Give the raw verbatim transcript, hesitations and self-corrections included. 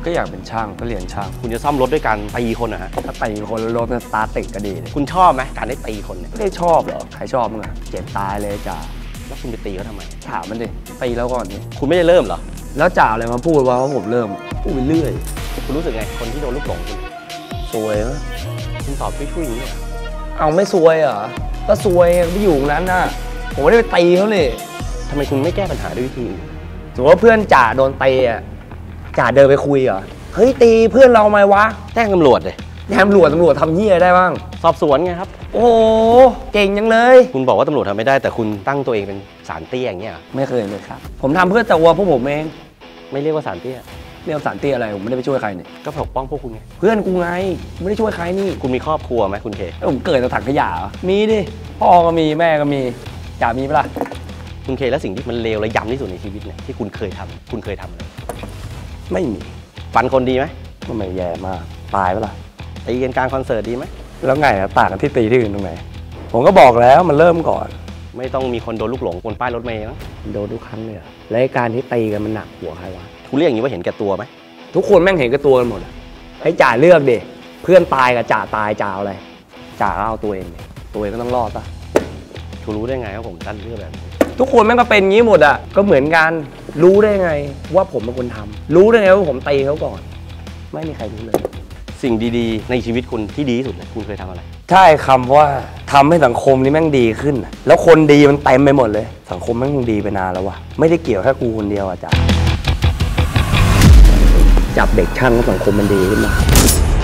ก็อยากเป็นช่างก็เรียนช่างคุณจะซ่อมรถด้วยการตีคนนะฮะถ้าตีคนรถสตาร์ทติดก็ดีเลยคุณชอบไหมการได้ตีคนเนี่ยไม่ได้ชอบหรอใครชอบมึงอะเจ็บตายเลยจ่าแล้วคุณไปตีเขาทำไมถามมันดิตีแล้วก่อนดิคุณไม่ได้เริ่มเหรอแล้วจ่าอะไรมาพูดว่าผมเริ่มพูดไปเรื่อยคุณรู้สึกไงคนที่โดนลูกหลงคุณซวยมั้ยคุณตอบช่วยๆอย่างนี้เอาไม่ซวยเหรอก็ซวยไม่อยู่ตรงนั้นน่ะผมไม่ได้ไปตีเขาเลยทำไมคุณไม่แก้ปัญหาด้วยวิธีอื่นสมมติว่าเพื่อนจ่าโดนตีอ่ะจ่าเดินไปคุยเหรอเฮ้ยตีเพื่อนเราไหมวะแจ้งตำรวจเลยแจ้งตำรวจตำรวจทำเหี้ยได้บ้างสอบสวนไงครับโอ้โหเก่งจังเลยคุณบอกว่าตำรวจทำไม่ได้แต่คุณตั้งตัวเองเป็นสารเตี้ยอย่างเงี้ยไม่เคยเลยครับผมทำเพื่อตัวพวกผมเองไม่เรียกว่าสารเตี้ยเรียกสารเตี้ยอะไรผมไม่ได้ไปช่วยใครเนี่ยก็ปกป้องพวกคุณไงเพื่อนกูไงไม่ได้ช่วยใครนี่คุณมีครอบครัวไหมคุณเคผมเกิดจากถังขยะมีดิพ่อก็มีแม่ก็มีจ่ามีปะล่ะคุณเคแล้วสิ่งที่มันเลวและยำที่สุดในชีวิตเนี่ยที่คุณเคยทำคุณเคยทำอะไรไม่มีฟันคนดีไหมไม่แย่มากตายปะล่ะตีกันกลางคอนเสิร์ตดีไหมแล้วไงต่างกันที่ตีที่อื่นตรงไหนผมก็บอกแล้วมันเริ่มก่อนไม่ต้องมีคนโดนลูกหลงบนป้ายรถเมล์มั้งโดนทุกครั้งเลยและการที่ตีกันมันหนักหัวใครวะคุณเรียกอย่างนี้ว่าเห็นแก่ตัวไหมทุกคนแม่งเห็นแก่ตัวกันหมดให้จ่าเลือกดิเพื่อนตายกับจ่าตายจ่าอะไรจ่าเอาตัวเองตัวเองก็ต้องรอดปะคุณรู้ได้ไงว่าผมตั้งเรื่องแบบนี้ทุกคนแม่งก็เป็นงี้หมดอ่ะก็เหมือนกันรู้ได้ไงว่าผมเป็นคนทำรู้ได้ไงว่าผมตีเขาก่อนไม่มีใครรู้เลยสิ่งดีๆในชีวิตคุณที่ดีที่สุดเลยคุณเคยทำอะไรใช่คำว่าทำให้สังคมนี้แม่งดีขึ้นแล้วคนดีมันเต็มไปหมดเลยสังคมแม่งดีไปนานแล้ววะไม่ได้เกี่ยวแค่กูคนเดียวอ่ะจ๊ะจับเด็กช่างสังคมมันดีขึ้นมา